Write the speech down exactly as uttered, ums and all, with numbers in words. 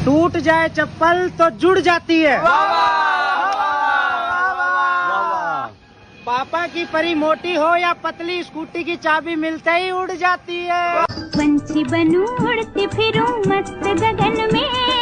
टूट जाए चप्पल तो जुड़ जाती है। पापा की परी मोटी हो या पतली, स्कूटी की चाबी मिलते ही उड़ जाती है। पंछी बनूं उड़ती फिरूं मस्त गगन में,